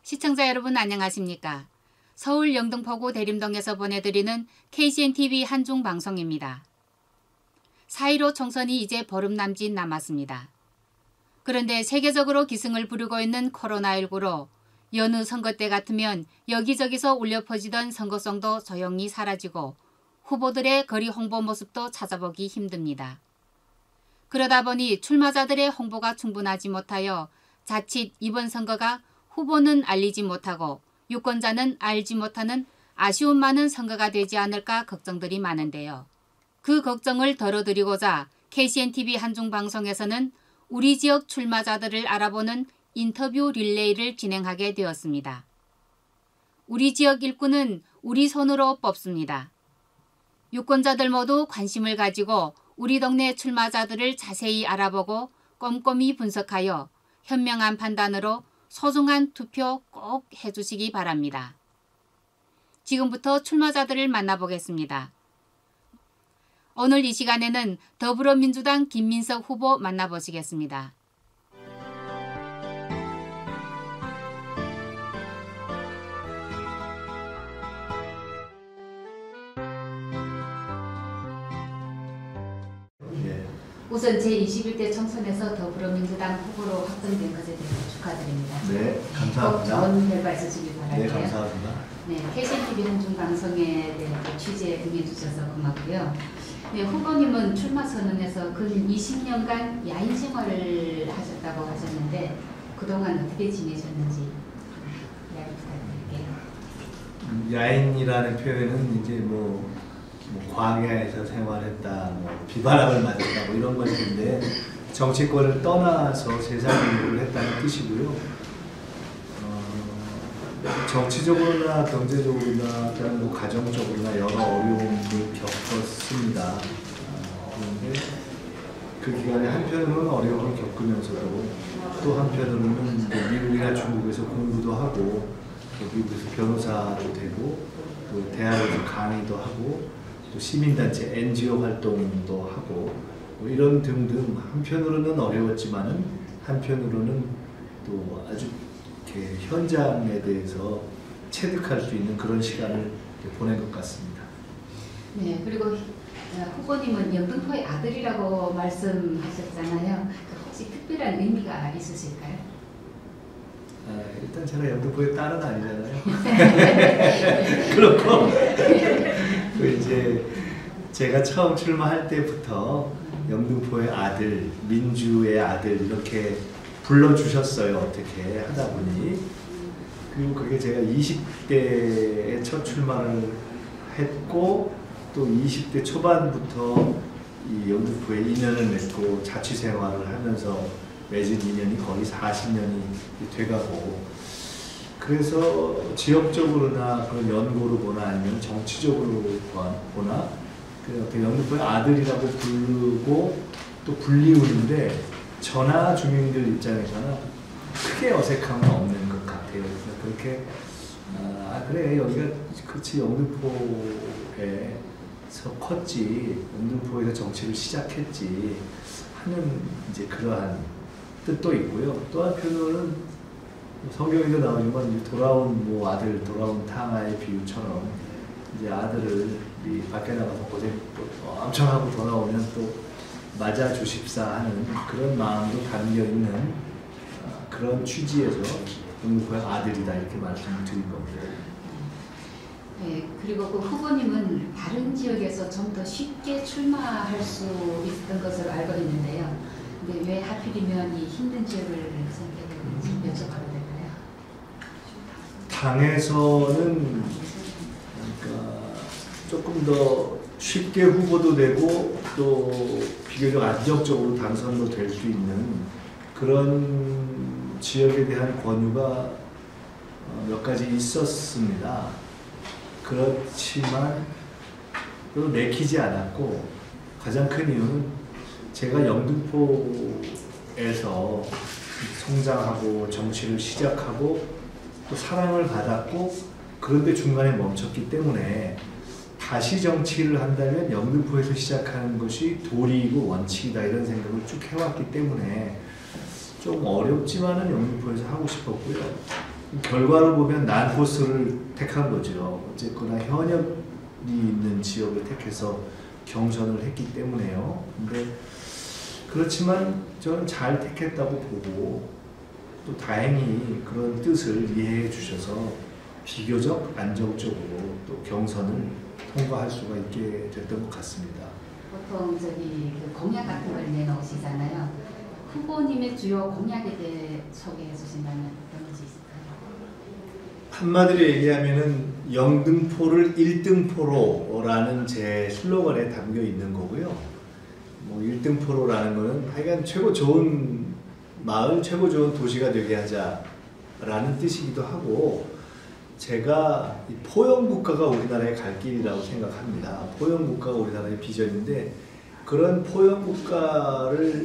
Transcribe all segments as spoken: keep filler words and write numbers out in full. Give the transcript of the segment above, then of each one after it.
시청자 여러분 안녕하십니까? 서울 영등포구 대림동에서 보내드리는 케이씨엔티비 한중방송입니다. 사 일오 총선이 이제 보름 남짓 남았습니다. 그런데 세계적으로 기승을 부르고 있는 코로나십구로 여느 선거 때 같으면 여기저기서 울려 퍼지던 선거송도 조용히 사라지고 후보들의 거리 홍보 모습도 찾아보기 힘듭니다. 그러다 보니 출마자들의 홍보가 충분하지 못하여 자칫 이번 선거가 후보는 알리지 못하고 유권자는 알지 못하는 아쉬움 많은 선거가 되지 않을까 걱정들이 많은데요. 그 걱정을 덜어드리고자 케이씨엔티비 한중방송에서는 우리 지역 출마자들을 알아보는 인터뷰 릴레이를 진행하게 되었습니다. 우리 지역 일꾼은 우리 손으로 뽑습니다. 유권자들 모두 관심을 가지고 우리 동네 출마자들을 자세히 알아보고 꼼꼼히 분석하여 현명한 판단으로 소중한 투표 꼭 해주시기 바랍니다. 지금부터 출마자들을 만나보겠습니다. 오늘 이 시간에는 더불어민주당 김민석 후보 만나보시겠습니다. 우선 제이십일 대 총선에서 더불어민주당 후보로 확정된 것에 대해서 축하드립니다. 네, 감사합니다. 좋은 결과 있으시길 바랄게요. 네, 감사합니다. 네, 케이씨엔티비 한중방송에 대해 취재에 응해주셔서 고맙고요. 네, 후보님은 출마 선언에서 근 이십 년간 야인 생활을 하셨다고 하셨는데 그동안 어떻게 지내셨는지 이야기 부탁드릴게요. 음, 야인이라는 표현은 이제 뭐 뭐 광야에서 생활했다, 뭐 비바람을 맞았다, 뭐 이런 것인데 정치권을 떠나서 세상 일을 했다는 뜻이고요. 어, 정치적으로나 경제적으로나 또는 뭐 가정적으로나 여러 어려움을 겪었습니다. 어, 그런데 그 기간에 한편으로는 어려움을 겪으면서도 또 한편으로는 미국이나 중국에서 공부도 하고 또 미국에서 변호사도 되고 또 대학에서 강의도 하고 또 시민단체 엔지오 활동도 하고 뭐 이런 등등 한편으로는 어려웠지만은 한편으로는 또 아주 이렇게 현장에 대해서 체득할 수 있는 그런 시간을 보낸 것 같습니다. 네, 그리고 후보님은 영등포의 아들이라고 말씀하셨잖아요. 혹시 특별한 의미가 있으실까요? 아, 일단 제가 영등포의 딸은 아니잖아요. 그렇고 그 이제 제가 처음 출마할 때부터 영등포의 아들, 민주의 아들 이렇게 불러주셨어요. 어떻게 하다 보니. 그리고 그게 제가 이십 대에 첫 출마를 했고 또 이십 대 초반부터 이 영등포에 인연을 맺고 자취생활을 하면서 맺은 인연이 거의 사십 년이 돼가고 그래서 지역적으로나 그런 연고로 보나 아니면 정치적으로 보나 그 영등포의 아들이라고 부르고 또 불리우는데 전하 주민들 입장에서는 크게 어색함은 없는 것 같아요. 그래서 그렇게 아 그래 여기가 그렇지 영등포에서 컸지 영등포에서 정치를 시작했지 하는 이제 그러한 뜻도 있고요. 또 한편으로는 성경에도 나오지만 돌아온 뭐 아들 돌아온 탕아의 비유처럼 이제 아들을 이 밖에 나가서 고생 엄청 하고 돌아오면 또 맞아 주십사 하는 그런 마음도 담겨 있는 어, 그런 취지에서 영등포의 아들이다 이렇게 말씀을 드린 겁니다. 네, 그리고 그 후보님은 다른 지역에서 좀 더 쉽게 출마할 수 있었던 것으로 알고 있는데요. 근데 왜 하필이면 이 힘든 지역을 선택했는지 여쭤봐도 될까요? 당에서는 그러니까 조금 더 쉽게 후보도 되고 또 비교적 안정적으로 당선도 될 수 있는 그런 지역에 대한 권유가 몇 가지 있었습니다. 그렇지만 또 내키지 않았고 가장 큰 이유는 제가 영등포에서 성장하고 정치를 시작하고 또 사랑을 받았고 그런데 중간에 멈췄기 때문에 다시 정치를 한다면 영등포에서 시작하는 것이 도리이고 원칙이다 이런 생각을 쭉 해왔기 때문에 좀 어렵지만은 영등포에서 하고 싶었고요. 결과를 보면 난 코스를 택한 거죠. 어쨌거나 현역이 있는 지역을 택해서 경선을 했기 때문에요. 근데 그렇지만 저는 잘 택했다고 보고 또 다행히 그런 뜻을 이해해 주셔서 비교적 안정적으로 또 경선을 통과할 수가 있게 됐던 것 같습니다. 보통 저기 그 공약 같은 걸 내놓으시잖아요. 후보님의 주요 공약에 대해 소개해 주신다면 어떤 것이 있을까요? 한마디로 얘기하면은 영등포를 일등포로라는 제 슬로건에 담겨 있는 거고요. 뭐 일등포로라는 거는 하여간 최고 좋은 마을, 최고 좋은 도시가 되게 하자라는 뜻이기도 하고, 제가 이 포용국가가 우리나라의 갈 길이라고 생각합니다. 포용국가가 우리나라의 비전인데, 그런 포용국가를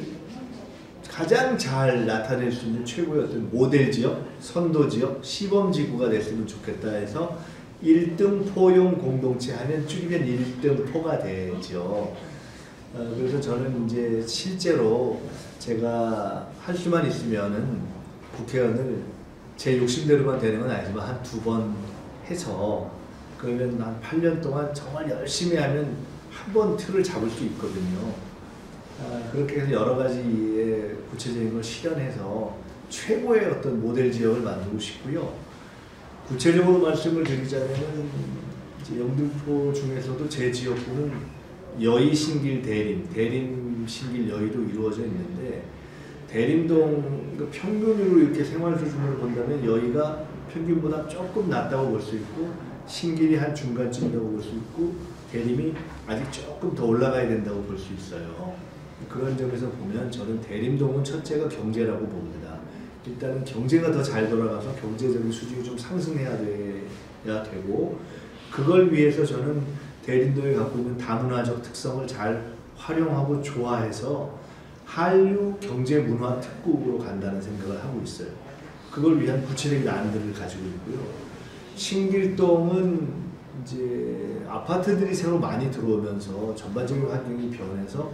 가장 잘 나타낼 수 있는 최고의 어떤 모델 지역, 선도 지역, 시범 지구가 됐으면 좋겠다 해서 일등 포용 공동체 하면 줄이면 일등포가 되죠. 어, 그래서 저는 이제 실제로 제가 할 수만 있으면은 국회의원을 제 욕심대로만 되는 건 아니지만 한 두 번 해서, 그러면 한 팔 년 동안 정말 열심히 하면 한 번 틀을 잡을 수 있거든요. 아, 그렇게 해서 여러 가지의 구체적인 걸 실현해서 최고의 어떤 모델 지역을 만들고 싶고요. 구체적으로 말씀을 드리자면 이제 영등포 중에서도 제 지역구는 여의, 신길, 대림, 대림, 신길, 여의로 이루어져 있는데, 대림동 그 평균으로 이렇게 생활 수준을 본다면 여의가 평균보다 조금 낮다고 볼 수 있고, 신길이 한 중간쯤이라고 볼 수 있고, 대림이 아직 조금 더 올라가야 된다고 볼 수 있어요. 그런 점에서 보면 저는 대림동은 첫째가 경제라고 봅니다. 일단은 경제가 더 잘 돌아가서 경제적인 수준이 좀 상승해야 돼야 되고, 그걸 위해서 저는 대림동에 갖고 있는 다문화적 특성을 잘 활용하고 조화해서 한류 경제 문화 특국으로 간다는 생각을 하고 있어요. 그걸 위한 구체적인 안들을 가지고 있고요. 신길동은 이제 아파트들이 새로 많이 들어오면서 전반적인 환경이 변해서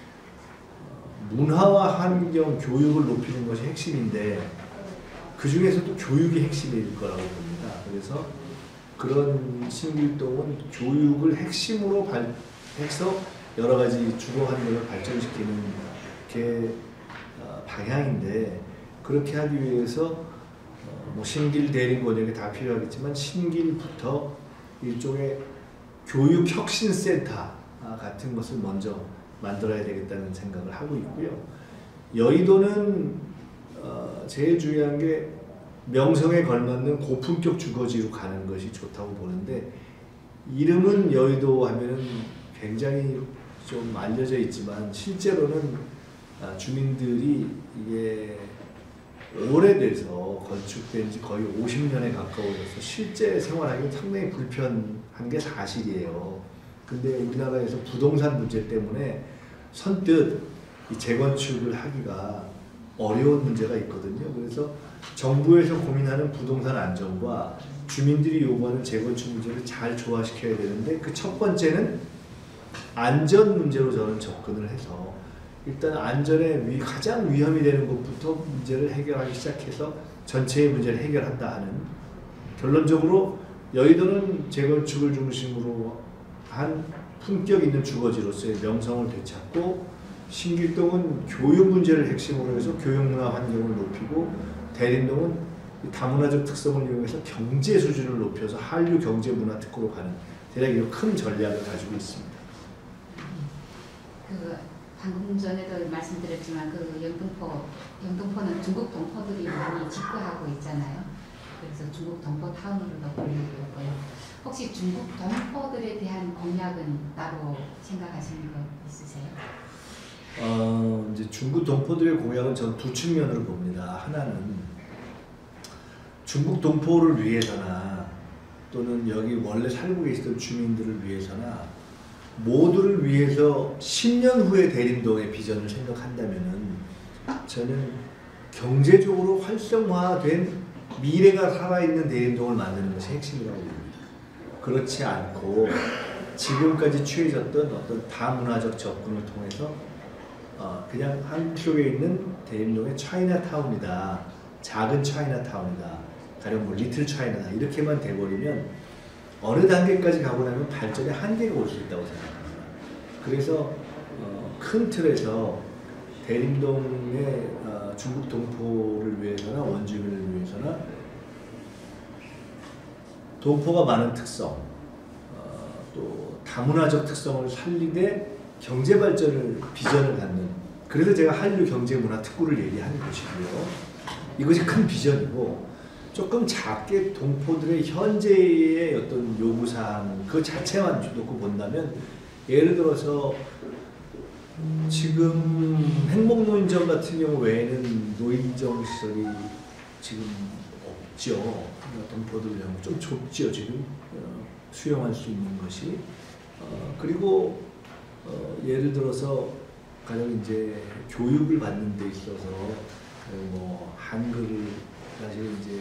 문화와 환경, 교육을 높이는 것이 핵심인데, 그 중에서도 교육이 핵심일 거라고 봅니다. 그래서 그런 신길동은 교육을 핵심으로 발, 해서 여러 가지 주거 환경을 발전시키는 게 방향인데, 그렇게 하기 위해서 뭐 신길, 대림, 권역이 다 필요하겠지만 신길부터 일종의 교육혁신센터 같은 것을 먼저 만들어야 되겠다는 생각을 하고 있고요. 여의도는 어, 제일 중요한 게 명성에 걸맞는 고품격 주거지로 가는 것이 좋다고 보는데, 이름은 여의도 하면은 굉장히 좀 알려져 있지만 실제로는 아, 주민들이 이게 오래돼서 건축된 지 거의 오십 년에 가까워져서 실제 생활하기 상당히 불편한 게 사실이에요. 근데 우리나라에서 부동산 문제 때문에 선뜻 이 재건축을 하기가 어려운 문제가 있거든요. 그래서 정부에서 고민하는 부동산 안정과 주민들이 요구하는 재건축 문제를 잘 조화시켜야 되는데, 그 첫 번째는 안전 문제로 저는 접근을 해서 일단 안전에 위, 가장 위험이 되는 것부터 문제를 해결하기 시작해서 전체의 문제를 해결한다 하는, 결론적으로 여의도는 재건축을 중심으로 한 품격 있는 주거지로서의 명성을 되찾고, 신길동은 교육 문제를 핵심으로 해서 교육 문화 환경을 높이고, 대림동은 다문화적 특성을 이용해서 경제 수준을 높여서 한류 경제 문화 특구로 가는 대략 이런 큰 전략을 가지고 있습니다. 그 방금 전에도 말씀드렸지만 그 영등포, 영등포는 중국 동포들이 많이 집거하고 있잖아요. 그래서 중국 동포 타운으로도 불리고 있고요. 혹시 중국 동포들에 대한 공약은 따로 생각하시는 거 있으세요? 어, 이제 중국 동포들의 공약은 저는 두 측면으로 봅니다. 하나는 중국 동포를 위해서나 또는 여기 원래 살고 계시던 주민들을 위해서나 모두를 위해서 십 년 후의 대림동의 비전을 생각한다면은 저는 경제적으로 활성화된 미래가 살아있는 대림동을 만드는 것이 핵심이라고 봅니다. 그렇지 않고 지금까지 취해졌던 어떤 다문화적 접근을 통해서 어 그냥 한국에 있는 대림동의 차이나타운이다, 작은 차이나타운이다, 가령 뭐 리틀 차이나 이렇게만 돼버리면 어느 단계까지 가고 나면 발전의 한계가 올 수 있다고 생각합니다. 그래서 어, 큰 틀에서 대림동의 어, 중국 동포를 위해서나 원주민을 위해서나 동포가 많은 특성, 어, 또 다문화적 특성을 살리되 경제 발전을 비전을 갖는, 그래서 제가 한류 경제문화 특구를 얘기하는 것이고요. 이것이 큰 비전이고, 조금 작게 동포들의 현재의 어떤 요구사항 그 자체만 놓고 본다면, 예를 들어서 지금 행복노인정 같은 경우 외에는 노인정 시설이 지금 없죠. 동포들 좀 좁죠, 지금 어, 수용할 수 있는 것이. 어, 그리고 어, 예를 들어서 가령 이제 교육을 받는 데 있어서 뭐 한글을 사실 이제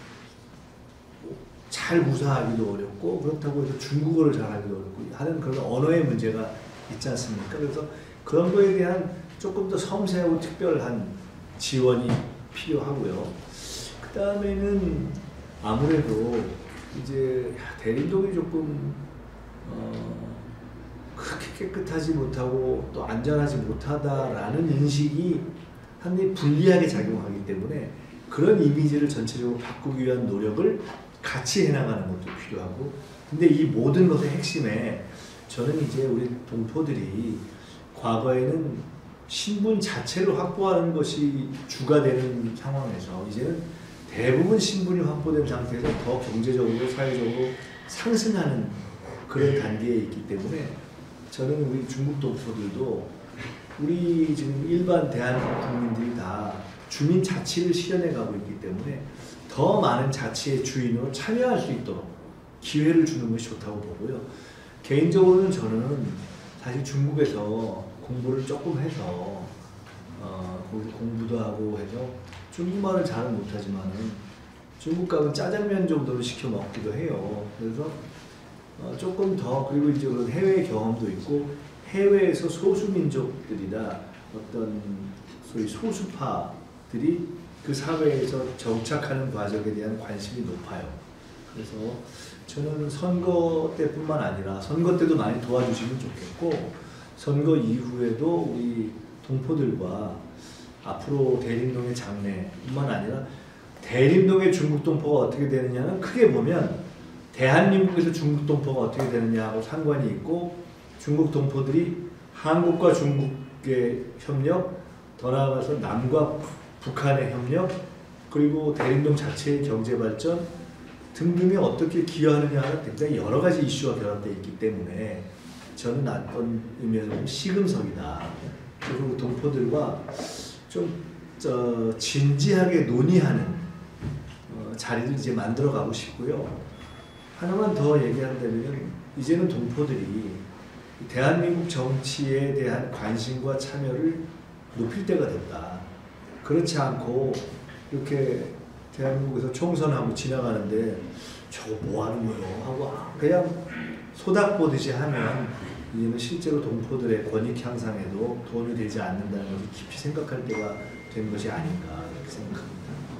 잘 구사하기도 어렵고, 그렇다고 해서 중국어를 잘하기도 어렵고 하는 그런 언어의 문제가 있지 않습니까? 그래서 그런 거에 대한 조금 더 섬세하고 특별한 지원이 필요하고요. 그 다음에는 아무래도 이제 대림동이 조금 어 그렇게 깨끗하지 못하고 또 안전하지 못하다라는 인식이 상당히 불리하게 작용하기 때문에 그런 이미지를 전체적으로 바꾸기 위한 노력을 같이 해나가는 것도 필요하고, 근데 이 모든 것의 핵심에 저는 이제 우리 동포들이 과거에는 신분 자체를 확보하는 것이 주가 되는 상황에서 이제는 대부분 신분이 확보된 상태에서 더 경제적으로 사회적으로 상승하는 그런 단계에 있기 때문에 저는 우리 중국 동포들도 우리 지금 일반 대한민국 국민들이 다 주민 자치를 실현해 가고 있기 때문에 더 많은 자치의 주인으로 참여할 수 있도록 기회를 주는 것이 좋다고 보고요. 개인적으로는 저는 사실 중국에서 공부를 조금 해서 어, 거기서 공부도 하고 해서 중국말을 잘은 못하지만은 중국 가면 짜장면 정도는 시켜 먹기도 해요. 그래서 어, 조금 더, 그리고 이제 그런 해외 경험도 있고, 해외에서 소수민족들이나 어떤 소위 소수파들이 그 사회에서 정착하는 과정에 대한 관심이 높아요. 그래서 저는 선거 때뿐만 아니라 선거 때도 많이 도와주시면 좋겠고, 선거 이후에도 우리 동포들과 앞으로 대림동의 장래뿐만 아니라 대림동의 중국 동포가 어떻게 되느냐는 크게 보면 대한민국에서 중국 동포가 어떻게 되느냐하고 상관이 있고, 중국 동포들이 한국과 중국의 협력, 더 나아가서 남과 북한의 협력, 그리고 대림동 자체의 경제 발전 등등에 어떻게 기여하느냐가 굉장히 여러 가지 이슈가 결합되어 있기 때문에 저는 어떤 의미에서 시금석이다. 그리고 동포들과 좀 저, 진지하게 논의하는 어, 자리를 이제 만들어 가고 싶고요. 하나만 더 얘기한다면 이제는 동포들이 대한민국 정치에 대한 관심과 참여를 높일 때가 됐다. 그렇지 않고 이렇게 대한민국에서 총선하고 지나가는데 저거 뭐 하는 거요? 하고 그냥 소닥보듯이 하면 이제는 실제로 동포들의 권익 향상에도 도움이 되지 않는다는 것을 깊이 생각할 때가 된 것이 아닌가 이렇게 생각합니다.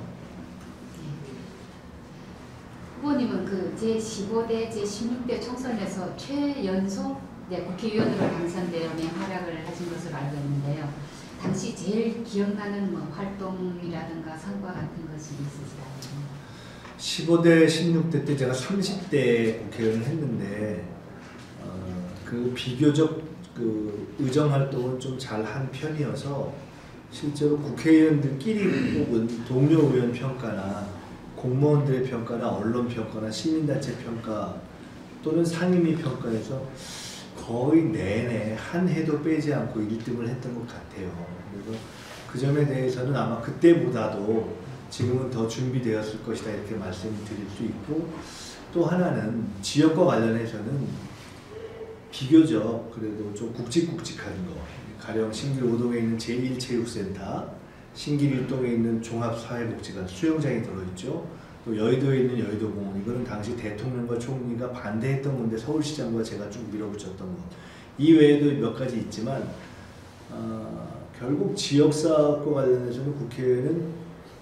후보님은 그 제십오 대, 제십육 대 총선에서 최연소 네, 국회의원으로 당선되어 활약을 하신 것으로 알고 있는데요. 당시 제일 기억나는 뭐 활동이라든가 성과 같은 것이 있으실까요? 십오 대, 십육 대 때 제가 삼십 대 국회의원을 했는데 어, 그 비교적 그 의정 활동을 좀 잘한 편이어서 실제로 국회의원들끼리 혹은 동료 의원 평가나 공무원들의 평가나 언론 평가나 시민단체 평가 또는 상임위 평가에서 거의 내내 한 해도 빼지 않고 일 등을 했던 것 같아요. 그래서 그 점에 대해서는 아마 그때보다도 지금은 더 준비되었을 것이다 이렇게 말씀을 드릴 수 있고, 또 하나는 지역과 관련해서는 비교적 그래도 좀 굵직굵직한 거, 가령 신길 오 동에 있는 제일 체육센터, 신길 일 동에 있는 종합사회복지관 수영장이 들어있죠. 또 여의도에 있는 여의도공원, 이거는 당시 대통령과 총리가 반대했던 건데 서울시장과 제가 쭉 밀어붙였던 것. 이 외에도 몇 가지 있지만 어, 결국 지역사업과 관련해서는 국회의원은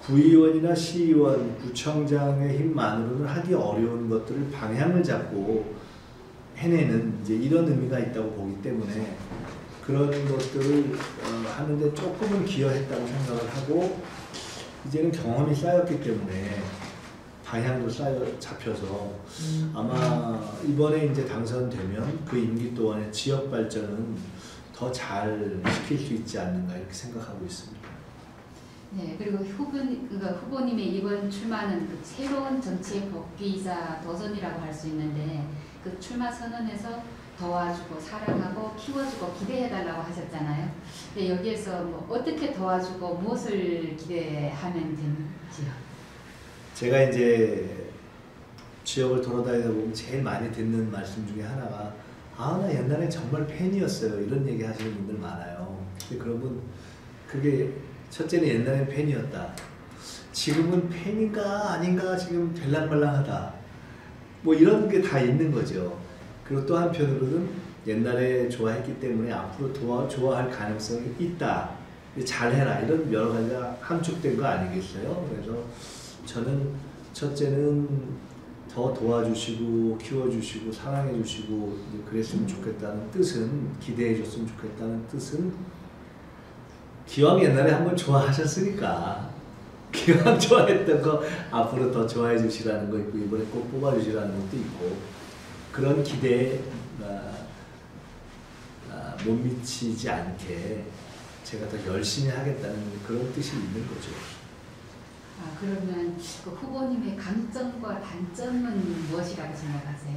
구의원이나 시의원, 구청장의 힘만으로는 하기 어려운 것들을 방향을 잡고 해내는 이제 이런 의미가 있다고 보기 때문에 그런 것들을 어, 하는데 조금은 기여했다고 생각을 하고 이제는 경험이 쌓였기 때문에 방향도 쌓여 잡혀서 아마 이번에 이제 당선되면 그 임기 동안에 지역 발전은 더 잘 시킬 수 있지 않는가 이렇게 생각하고 있습니다. 네, 그리고 후보, 그러니까 후보님의 이번 출마는 그 새로운 정치의 복귀이자 도전이라고 할 수 있는데 그 출마 선언에서 도와주고 사랑하고 키워주고 기대해달라고 하셨잖아요. 근데 여기에서 뭐 어떻게 도와주고 무엇을 기대하면 되는지요? 제가 이제 지역을 돌아다니다 보면 제일 많이 듣는 말씀 중에 하나가 아, 나 옛날에 정말 팬이었어요. 이런 얘기 하시는 분들 많아요. 근데 그러면 그게 첫째는 옛날엔 팬이었다. 지금은 팬인가 아닌가 지금 될랑말랑하다. 뭐 이런 게 다 있는 거죠. 그리고 또 한편으로는 옛날에 좋아했기 때문에 앞으로 도와, 좋아할 가능성이 있다. 잘해라. 이런 여러 가지가 함축된 거 아니겠어요? 그래서 저는 첫째는 더 도와주시고 키워주시고 사랑해주시고 그랬으면 좋겠다는 뜻은 기대해줬으면 좋겠다는 뜻은 기왕 옛날에 한번 좋아하셨으니까 기왕 좋아했던 거 앞으로 더 좋아해 주시라는 거 있고 이번에 꼭 뽑아주시라는 것도 있고 그런 기대에 아, 아, 못 미치지 않게 제가 더 열심히 하겠다는 그런 뜻이 있는 거죠. 아, 그러면 그 후보님의 강점과 단점은 무엇이라고 생각하세요?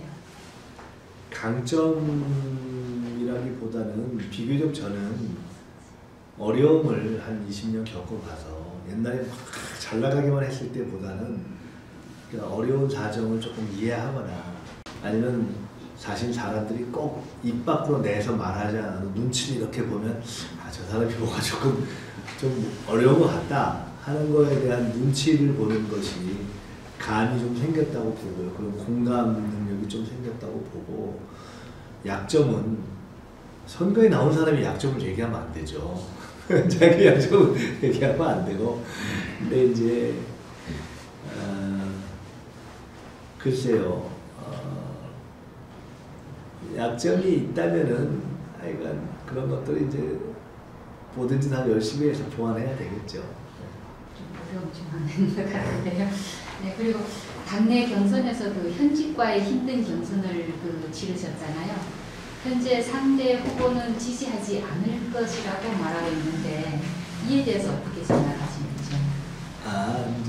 강점이라기보다는 비교적 저는 어려움을 한 이십 년 겪어가서 옛날에 막 잘 나가기만 했을 때보다는 어려운 사정을 조금 이해하거나 아니면 사실 사람들이 꼭 입 밖으로 내서 말하지 않아도 눈치를 이렇게 보면 아, 저 사람이 뭐가 조금 좀 어려운 것 같다 하는 거에 대한 눈치를 보는 것이 감이 좀 생겼다고 보고요. 그런 공감 능력이 좀 생겼다고 보고 약점은 선거에 나온 사람이 약점을 얘기하면 안 되죠. 자기 약점을 얘기하면 안 되고 근데 이제 어, 글쎄요 어, 약점이 있다면은 하여간 그런 것들을 이제 뭐든지 다 열심히 해서 보완해야 되겠죠. 어려움 좀 많은 것 같은데요. 네, 그리고 당내 경선에서도 현직과의 힘든 경선을 그 치르셨잖아요. 현재 상대 후보는 지지하지 않을 것이라고 말하고 있는데 이에 대해서 어떻게 생각하시는지? 아, 이제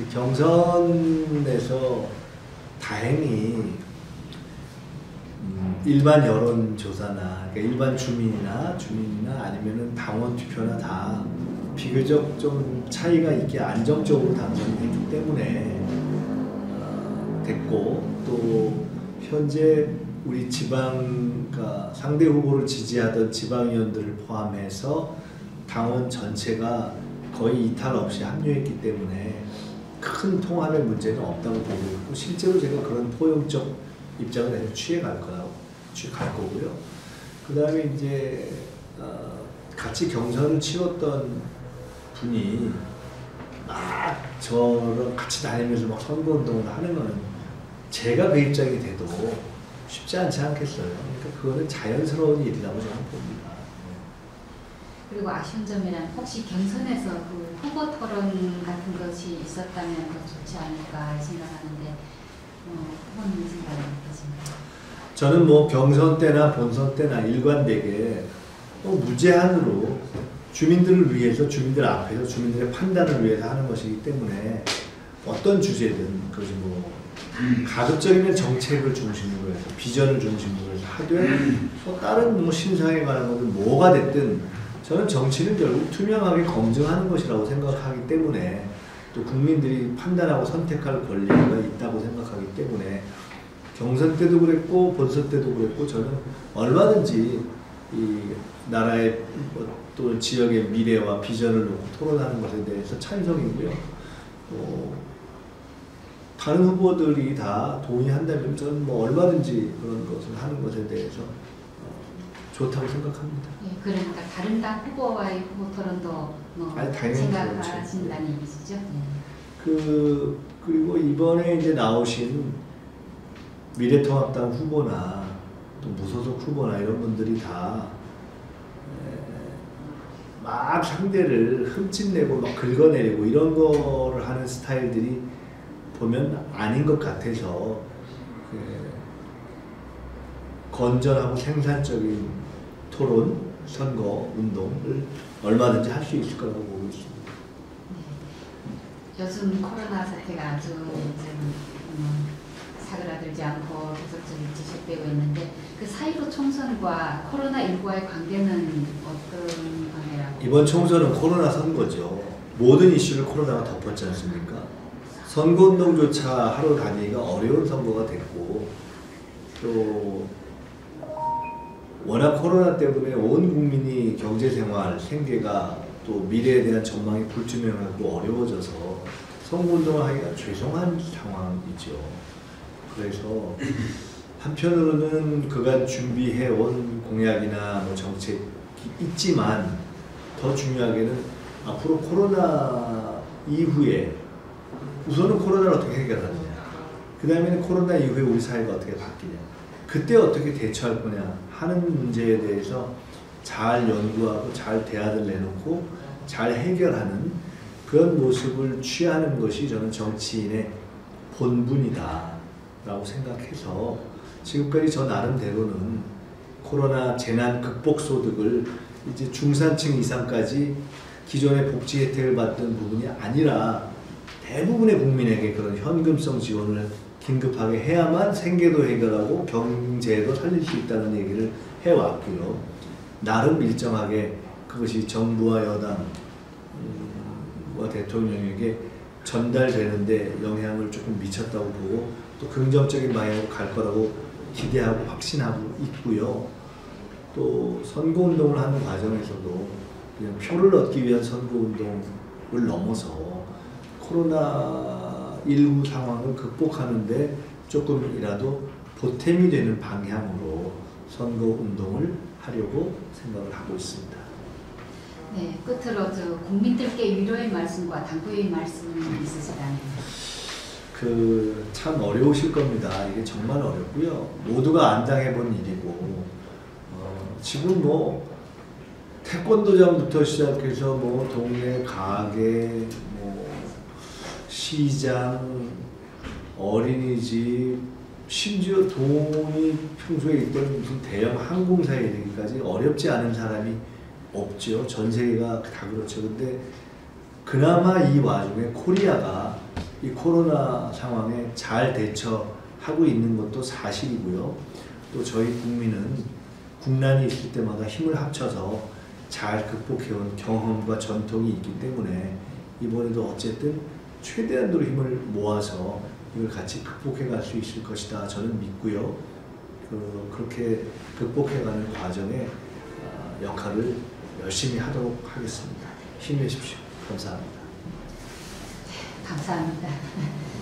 경선에서 다행히 음, 일반 여론조사나 그러니까 일반 주민이나 주민이나 아니면은 당원 투표나 다 비교적 좀 차이가 있게 안정적으로 당선됐기 때문에 어, 됐고 또 현재 우리 지방 그러니까 상대 후보를 지지하던 지방위원들을 포함해서 당원 전체가 거의 이탈 없이 합류했기 때문에 큰 통합의 문제는 없다고 보고 있고 실제로 제가 그런 포용적 입장을 계속 취해갈 거라고 취할 거고요. 그 다음에 이제 어, 같이 경선을 치렀던 분이 막 저랑 같이 다니면서 막 선거운동을 하는 거는 제가 그 입장이 돼도 쉽지 않지 않겠어요. 그러니까 그거는 자연스러운 일이라고 저는 봅니다. 그리고 아쉬운 점이란 혹시 경선에서 그 후보 토론 같은 것이 있었다면 더 좋지 않을까 생각하는데 어, 후보님 생각은 어떠신가요? 저는 뭐 경선 때나 본선 때나 일관되게 또 무제한으로 주민들을 위해서 주민들 앞에서 주민들의 판단을 위해서 하는 것이기 때문에 어떤 주제든 그것이 뭐 가급적이면 정책을 중심으로 해서 비전을 중심으로 해서 하되 또 다른 뭐 신상에 관한 것은 뭐가 됐든 저는 정치는 결국 투명하게 검증하는 것이라고 생각하기 때문에 또 국민들이 판단하고 선택할 권리가 있다고 생각하기 때문에 경선 때도 그랬고 본선 때도 그랬고 저는 얼마든지 이 나라의 또 지역의 미래와 비전을 놓고 토론하는 것에 대해서 찬성이고요. 또 다른 후보들이 다 동의한다면 저는 뭐 얼마든지 그런 것을 하는 것에 대해서 좋다고 생각합니다. 예, 그러니까 다른 당 후보와의 후보 토론도 뭐 아니, 생각하신다는 얘기시죠? 예. 그 그리고 이번에 이제 나오신 미래통합당 후보나 또 무소속 후보나 이런 분들이 다 막 상대를 흠집내고 막 긁어내리고 이런 거를 하는 스타일들이 보면 아닌 것 같아서 그 건전하고 생산적인 토론, 선거, 운동을 얼마든지 할 수 있을 거라고 보고 있습니다. 네. 요즘 코로나 사태가 아주 이제 음, 사그라들지 않고 계속적으로 지속되고 있는데 그 사일오 총선과 코로나십구와의 관계는 어떤 관계라고? 이번 총선은 코로나 선거죠. 모든 이슈를 코로나가 덮었지 않습니까? 선거운동조차 하러 다니기가 어려운 선거가 됐고 또 워낙 코로나 때문에 온 국민이 경제생활, 생계가 또 미래에 대한 전망이 불투명하고 어려워져서 선거운동을 하기가 죄송한 상황이죠. 그래서 한편으로는 그간 준비해온 공약이나 뭐 정책이 있지만 더 중요하게는 앞으로 코로나 이후에 우선은 코로나를 어떻게 해결하느냐, 그 다음에는 코로나 이후에 우리 사회가 어떻게 바뀌냐, 그때 어떻게 대처할 거냐 하는 문제에 대해서 잘 연구하고 잘 대안을 내놓고 잘 해결하는 그런 모습을 취하는 것이 저는 정치인의 본분이다 라고 생각해서 지금까지 저 나름대로는 코로나 재난 극복 소득을 이제 중산층 이상까지 기존의 복지 혜택을 받던 부분이 아니라 대부분의 국민에게 그런 현금성 지원을 긴급하게 해야만 생계도 해결하고 경제도 살릴 수 있다는 얘기를 해왔고요. 나름 일정하게 그것이 정부와 여당과 대통령에게 전달되는데 영향을 조금 미쳤다고 보고 또 긍정적인 방향으로 갈 거라고 기대하고 확신하고 있고요. 또 선거운동을 하는 과정에서도 그냥 표를 얻기 위한 선거운동을 넘어서 코로나십구 상황을 극복하는데 조금이라도 보탬이 되는 방향으로 선거운동을 하려고 생각을 하고 있습니다. 네, 끝으로 저 국민들께 위로의 말씀과 당부의 말씀이 있으시다면? 그 참 어려우실 겁니다. 이게 정말 어렵고요. 모두가 안 당해본 일이고 어, 지금 뭐 태권도장부터 시작해서 뭐 동네 가게, 뭐 시장, 어린이집, 심지어 돈이 평소에 있던 무슨 대형 항공사에 이르기까지 어렵지 않은 사람이 없죠. 전 세계가 다 그렇죠. 근데 그나마 이 와중에 코리아가 이 코로나 상황에 잘 대처하고 있는 것도 사실이고요. 또 저희 국민은 국난이 있을 때마다 힘을 합쳐서 잘 극복해온 경험과 전통이 있기 때문에 이번에도 어쨌든 최대한으로 힘을 모아서 이걸 같이 극복해 갈 수 있을 것이다 저는 믿고요. 그, 그렇게 극복해가는 과정에 어, 역할을 열심히 하도록 하겠습니다. 힘내십시오. 감사합니다. 감사합니다.